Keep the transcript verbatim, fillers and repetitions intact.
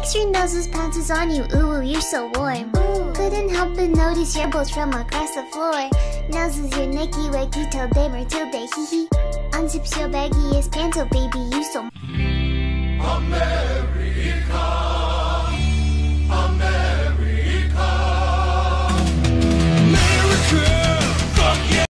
Extra noses pounces on you, ooh, ooh, you're so warm. Ooh. Couldn't help but notice your bolts from across the floor. Noses your nicky wacky till day Matilda, hee hee. Unzips your baggiest pants, oh baby, you so America.